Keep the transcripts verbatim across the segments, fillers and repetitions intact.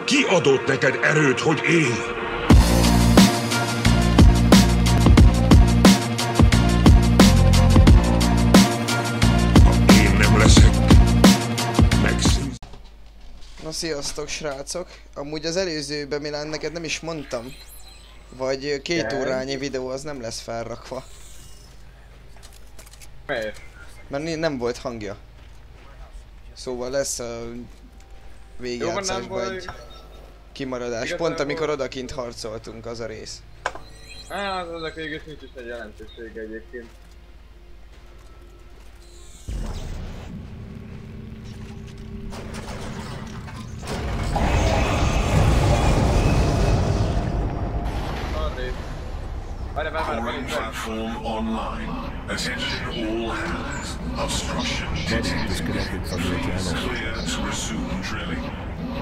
Ki adott neked erőt, hogy élj? Ha én nem leszek, megszűn. Na sziasztok srácok! Amúgy az előzőben Milán neked nem is mondtam. Vagy két órányi videó az nem lesz felrakva. Miért? Mert nem volt hangja. Szóval lesz a végjátszásban egy kimaradás. Igazán Pont amikor volt. odakint harcoltunk, az a rész. Á, az azok végül nincs is egy jelentősége egyébként. Arrébb. Várj, várj, várj, várj, várj. Platform online. Attention all hands. Obstruction detected. Disconnected from your channel. Clear to resume drilling.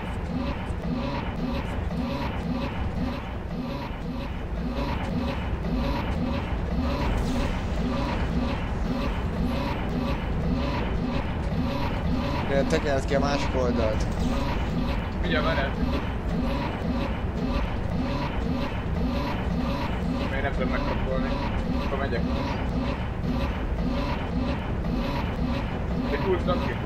De tekert ki a másik oldalt. Ugye várjál. Még nem tudom megkapolni. Akkor megyek. De húzzam ki.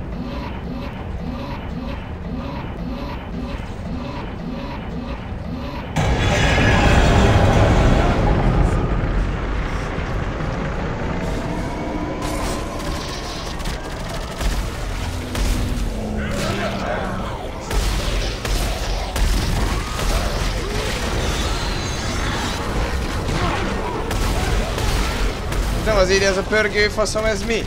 Nem az írja, ez a pörgő faszom, ez mi?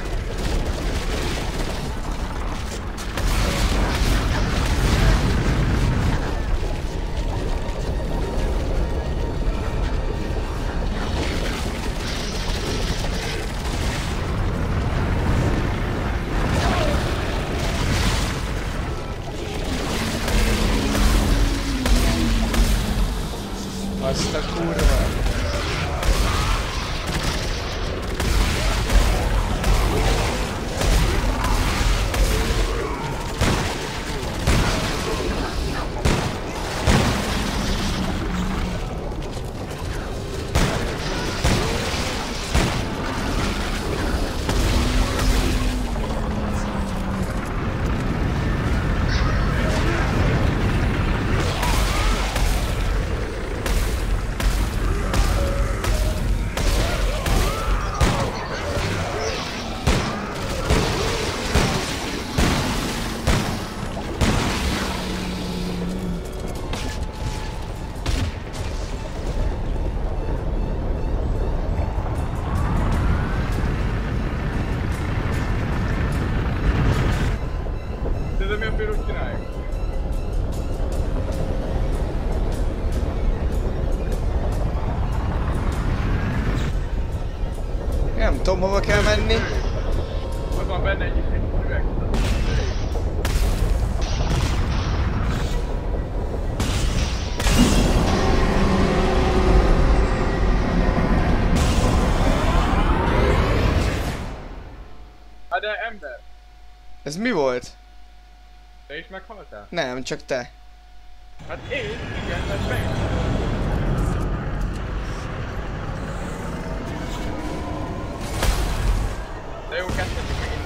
Azt a kurva. Tudod mi a fél úgy csináljuk? Nem tudom, hova kell menni. Ott van benne egy üveg. Hát de ember, Ez mi volt? te is meghaltál? Nem, csak te. Hát én, igen, mert meg. De jó, kezdhetjük megint.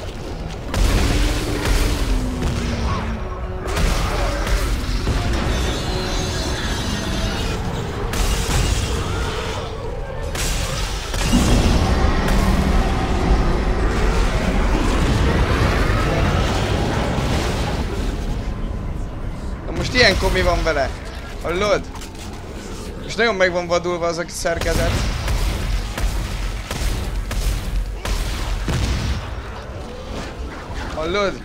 Na most ilyenkor mi van vele? Hallod? Most nagyon meg van vadulva az a szerkezet. Hallod?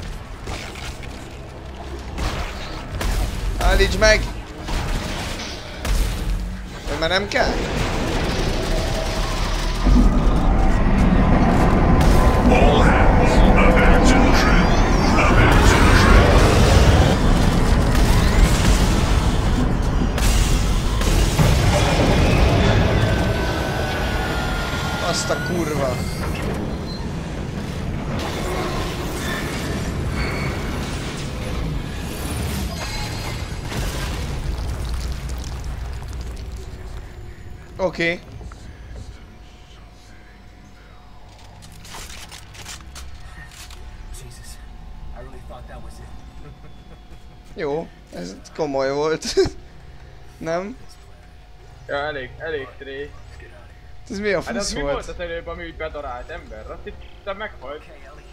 Állítsd meg! mert nem kell? All hands, abandon drill. Abandon drill. Azt a kurva. Oké. Okay. Jó, ez komoly volt. Nem? Ja, elég, elég tré. Ez mi a Hát az fasz mi volt? volt az előbb, ami úgy bedarált ember? Azt hittem meghalt.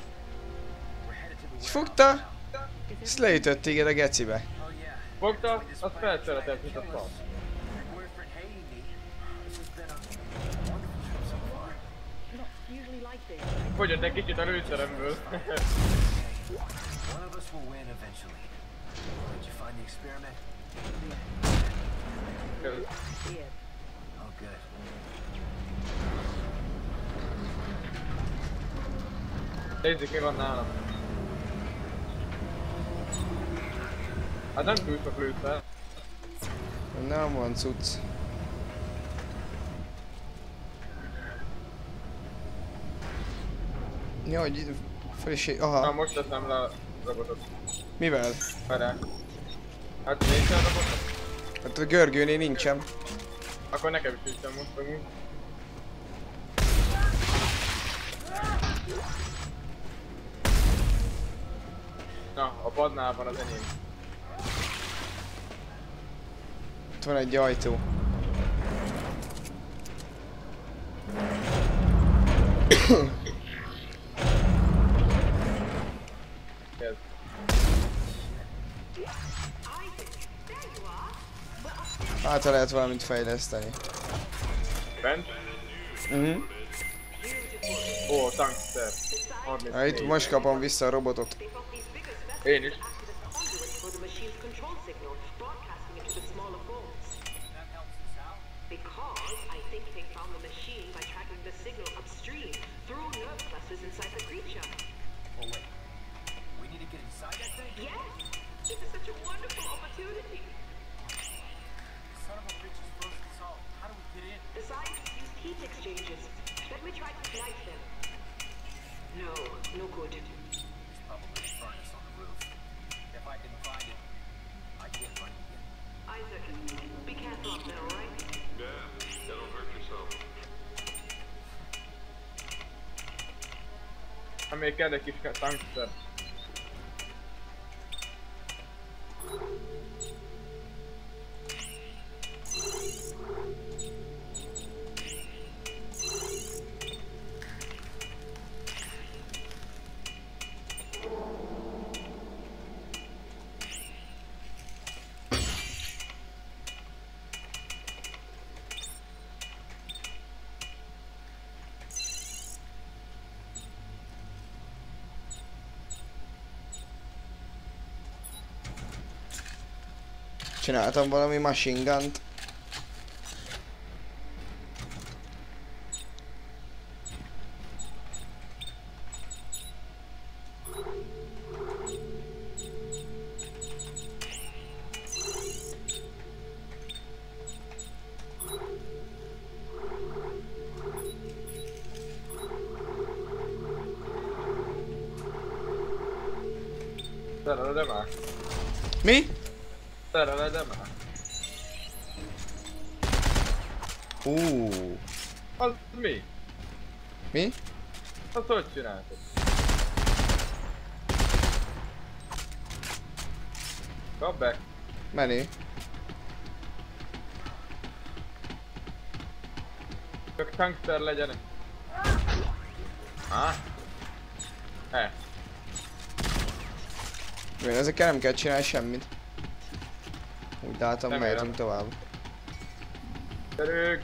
És fogta? És leütött téged a gecibe. Fogta, azt felszeretett, mint a fasz. Fogyott egy kicsit a lőszeremből. One of us will win eventually. Did you find the experiment? Oh, good. Nézzük, mi van nálam. Hát nem túl sok lőszer. Nem van cucc. Jó, hogy frissé... Na Aha. most teszem le a robotot. Mivel? Várjál. Hát nincs a robotot? Hát a görgőnél nincsen. Akkor nekem is nincsen most amúgy. Na, a padnál van az enyém. Ott van egy ajtó. Ez. Hát ha lehet valamit fejleszteni. Bent? Mhm. Ó, tankster. Ha itt most kapom vissza a robotot. Én is. For the machine's control signal, broadcasting it to the smaller phones. Because I think they found the machine by tracking the signal upstream through nerve clusters inside the creature. Oh, wait. We need to get inside that thing? Yes! This is such a wonderful opportunity. Son of a bitch is frozen solid. How do we get in? The scientists used heat exchangers. Let me try to ignite them. No, no good. There's probably a furnace on the roof. If I can find it, I get running again. Isaac, be careful up there, alright? Yeah, don't hurt yourself. Hát még kell egy kis tankster. Csináltam valami machine gun-t. Szereled már? Mi? Szereled már? Ú, Az mi? mi? Azt hogy csináltad? Kap be! Menő. Csak tankster legyen. Ah? Eh. Jó, ezekkel nem kell csinálni semmit. Úgy látom, Nem mehetünk érem. tovább. Gyerünk!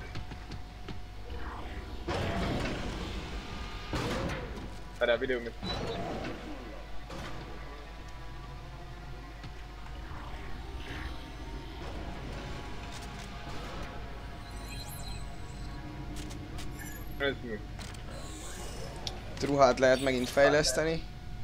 Erre a videó mit? Ez mi? Ruhát lehet megint fejleszteni.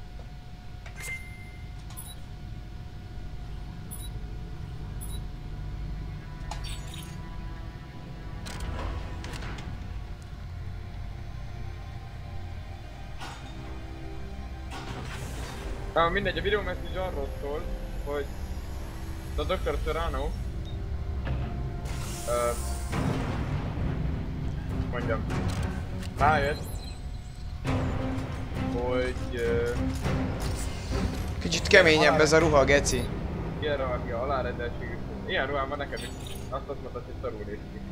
Na mindegy, a videó message arról szól, hogy a doktor Serrano uh, mondjam, rájött, hogy uh, Kicsit keményebb ez a ruha, geci. hierarchia, alárendelség, ilyen ruhám van nekem is, azt azt mondtad, hogy szarul néz ki.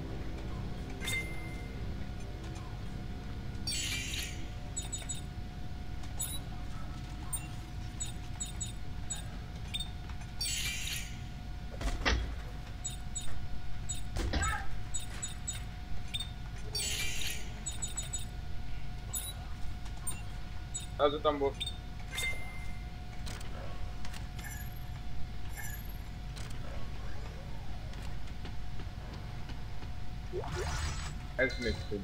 Azután volt. Ez mit tud?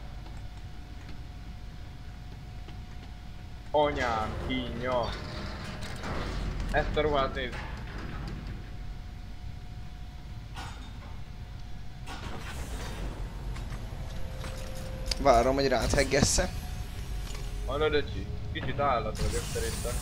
Anyám, kínja! Ezt a ruhát nézd! Várom, hogy rátheggessze. Hallod, öcsi? Kicsit állat vagyok szerintem.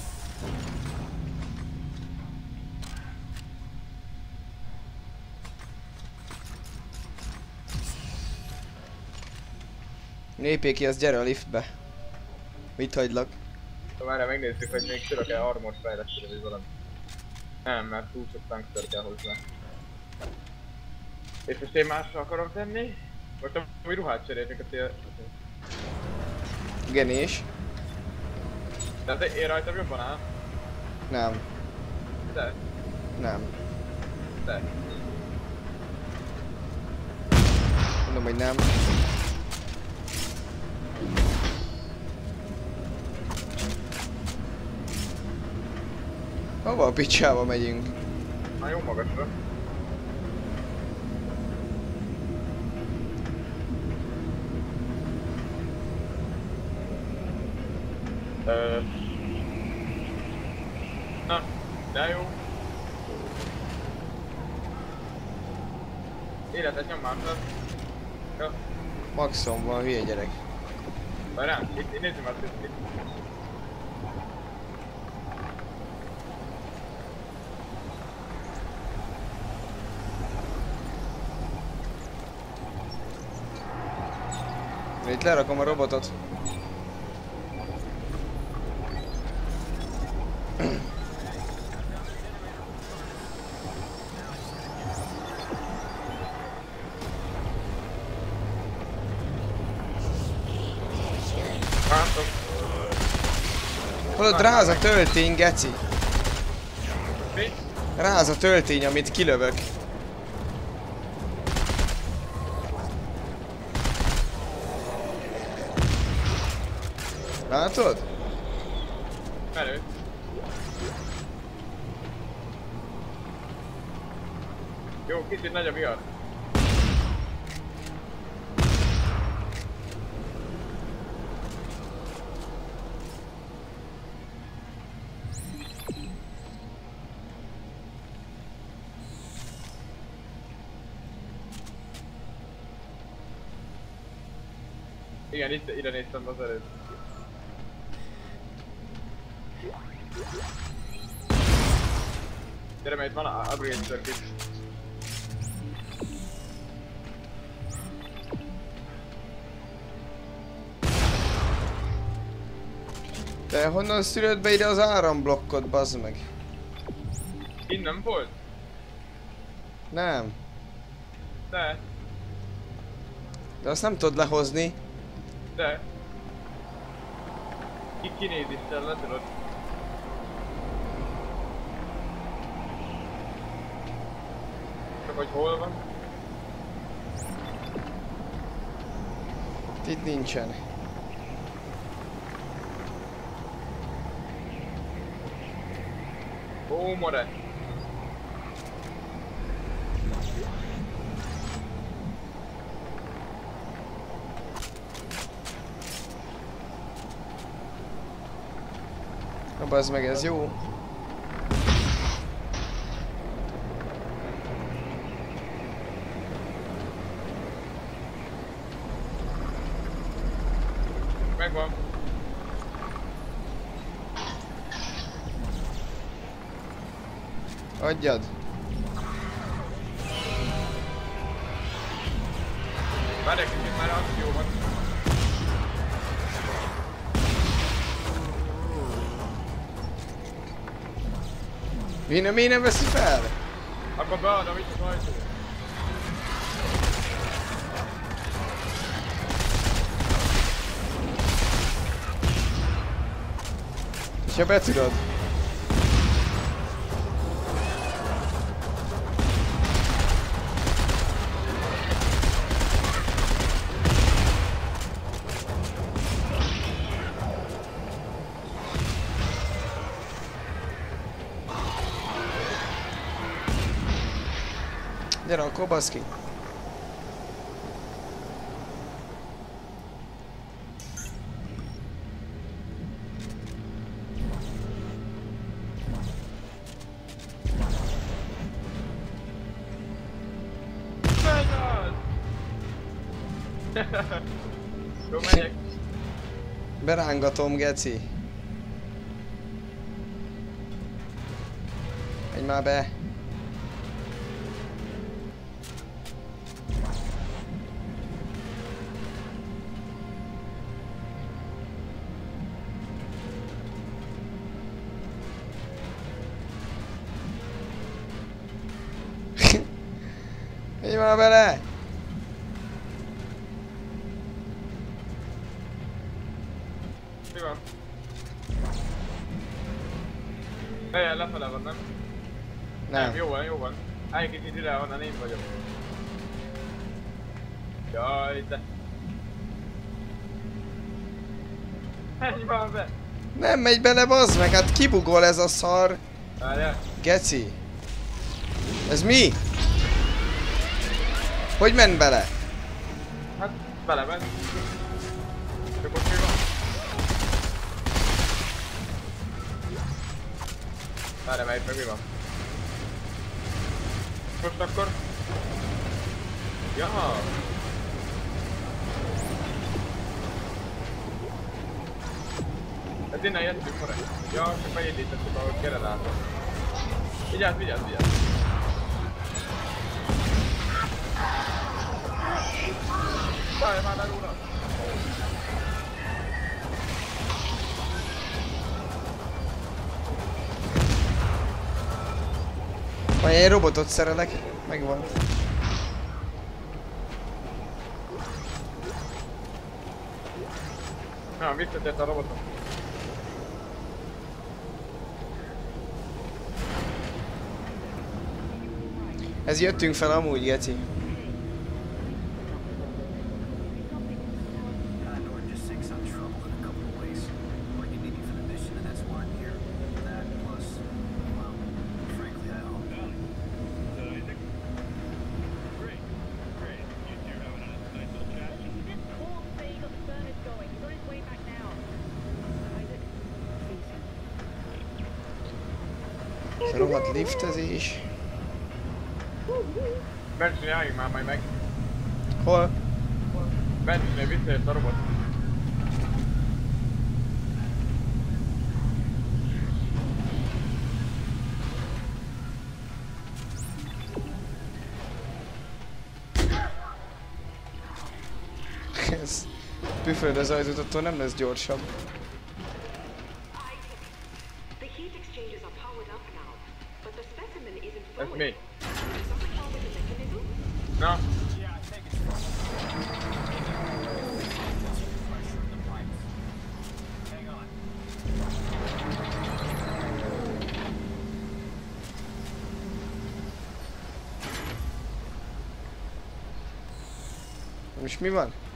Lépjél ki, az gyere a liftbe. Mit hagylak? Várjál, megnézzük, hogy még tudok-e armort fejleszteni, vagy valami. Nem, mert túl sok tankszer kell hozzá. És most én másra akarom tenni? Most amúgy ruhát cseréltünk a tél... Genés. Tehát én rajtam jobban áll? Nem. De? Nem. De? Mondom, hogy nem. Hova a picsába megyünk? Már jó magasra. Ö... Na, de jó. Életet nyom másod. Jó. Maxon van, hülye gyerek. Várjál, itt, itt nézzük azt, hogy itt. Itt lerakom a robotot. Látok. Hallod, ráz a töltény, geci. Mi? Ráz a töltény, amit kilövök. Látod? Merő. Jó, kicsit nagy a vihar. Igen, itt ide néztem az előtt. Gyere, mert itt van a upgrade circuit. Te honnan szülöd be ide az áramblokkot, bazd meg? Innen volt? Nem. De, De azt nem tudod lehozni. de. Ki kinézéssel le tudod. Csak hogy hol van? Itt nincsen. Ó, more! bazd meg, ez jó. Megvan. Adjad. Várj egy kicsit, már akció van. Mi nem, mi nem veszi fel? Akkor beadom itt az ajtó. És ha be tudod. Gyere akkor, baszki. Jó, megyek. Berángatom, geci. Menj már be. Menj már bele! Mi van? Helyen lefele van, nem? Nem. Jó van, jó van. Állj egy kicsit ide, honnan én vagyok. Jaj, de... Menj már be! Nem megy bele, bazd meg, hát kibugol ez a szar. Várjál. Geci. Ez mi? Hogy ment bele? Hát, belement. Csak ott mi van? Várjál, melyik meg mi van? Most akkor... Jaha! Ez innen jöttünk fora. Ja, csak megindítettük, ahogy generáltam. Vigyázz, vigyázz, vigyázz! Szállj már le róla! Majd egy robotot szerelek, megvan. Na, visszatért a robotot. Ez jöttünk fel amúgy, geci. Ez a rohadt liftezés. Benzinél álljunk már majd meg. Hol? Benzinél visszajött a robot. Ez... Püföld az ajtót, attól nem lesz gyorsabb. The heat exchangers are powered up now, but the specimen isn't Ez flowing. mi? Something wrong with the mechanism? Na? Yeah, I think it's pressure in the pipes. Hang on. Most mi van?